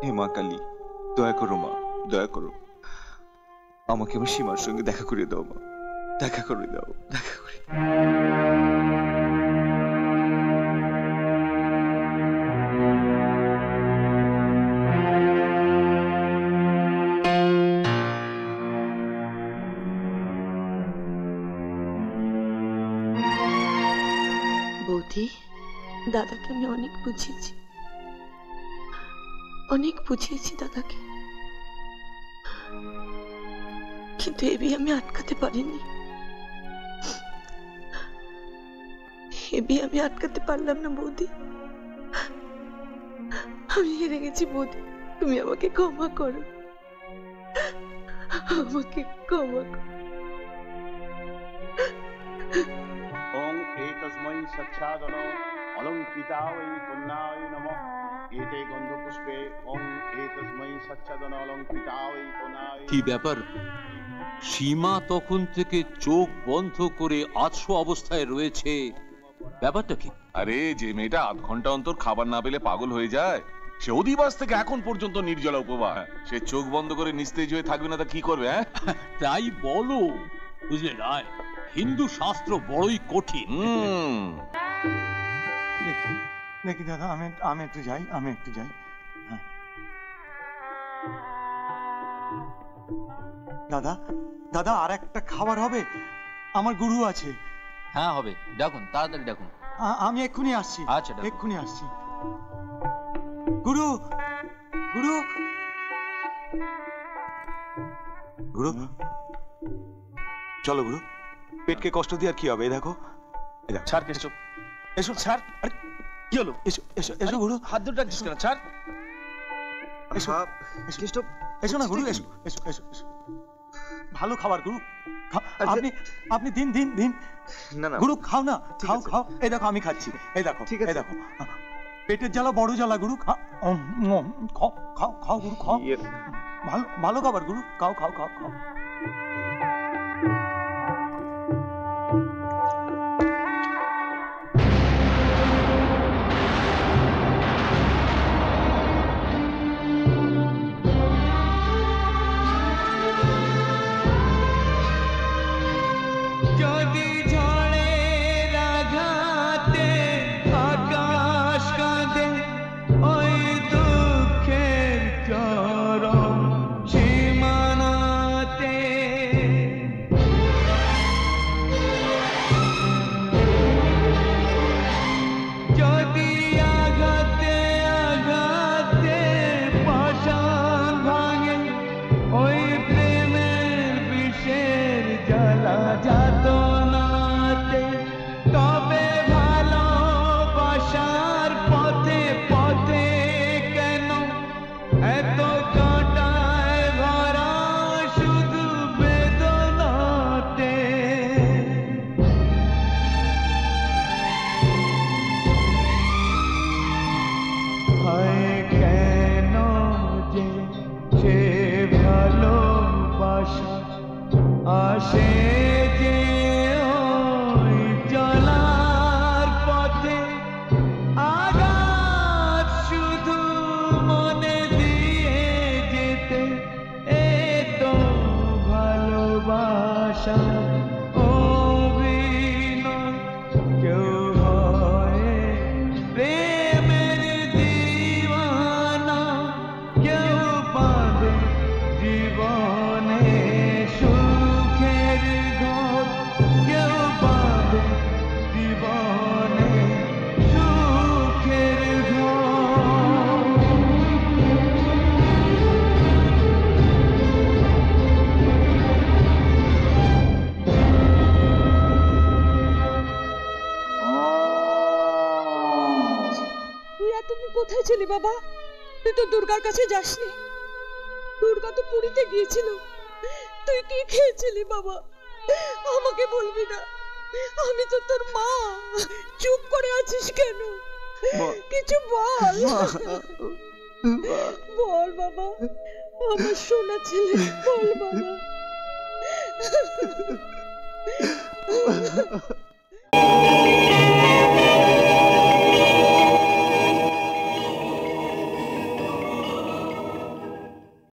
হে মা কালী, দয়া করো মা, দয়া করো, আমাকে আমার সীমার সঙ্গে দেখা করে দাও মা, দেখা করে দাও, দেখা করে। বৌদি, দাদাকে আমি অনেক বুঝিয়েছি, অনেক বুঝিয়েছি দাদাকে, কিন্তু এ বিয়ে আমি আটকাতে পারিনি। এ বিয়ে আমি আটকাতে পারলাম না বৌদি, আমি হেরে গেছি বৌদি, তুমি আমাকে ক্ষমা করো, আমাকে ক্ষমা করো। ওম এতস্मै সচ্ছাদনো অলঙ্কৃতায় কন্যায় নমঃ। এতে গন্ধপুষ্পে ওম এতস্मै সচ্ছাদনো অলঙ্কৃতায় কন্যায়। কি ব্যাপার, সীমা তখন থেকে চোখ বন্ধ করে আছু অবস্থায় রয়েছে, ব্যাপারটা কি? আরে যে মেয়েটা আধ ঘন্টা অন্তর খাবার না পেলে পাগল হয়ে যায়, সে অধিবাস থেকে এখন পর্যন্ত নির্জলা উপবাস, সে চোখ বন্ধ করে নিস্তেজ হয়ে থাকবে না তা কি করবে? তাই বলো, বুঝলে না, হিন্দু শাস্ত্র বড়ই কঠিন। দেখি দাদা, আমি একটু যাই, আমি একটু যাই। দাদা, দাদা আর একটা খাবার হবে, আমার গুরু আছে। হ্যাঁ হবে, ডাকুন, তাড়াতাড়ি ডাকুন। আমি এক্ষুনি আসছি। আচ্ছা, এক্ষুনি আসছি। গুরু, গুরু, গুরু, চলো গুরু, পেটকে কষ্ট দিয়ে আর কি হবে? দেখো, ছাড় কেশব, এসো, ছাড়। আরে কি হলো? এসো এসো এসো গুরু, হাত ধরে রাখছিস কেন? ছাড়, এসো কেশব, এসো না গুরু, এসো এসো এসো এসো। ভালো খাবার গুরু, আপনি আপনি দিন দিন দিন। না না গুরু, খাও না, খাও খাও, এই দেখো আমি খাচ্ছি, এই দেখো, এই দেখো, পেটের জ্বালা বড় জ্বালা গুরু, খাও খাও খাও গুরু, খাও, ভালো ভালো খাবার গুরু, খাও খাও খাও খাও। বাবা, তুই তো দুর্গার কাছে যাসনি, দুর্গা তো পুরীতে গিয়েছিল, তুই কি খেয়েছিলি বাবা? আমাকে বলবি না? আমি তো তোর মা, চুপ করে আছিস কেন? কিছু বল, বল বাবা, আমার সোনা ছেলে, বল বাবা।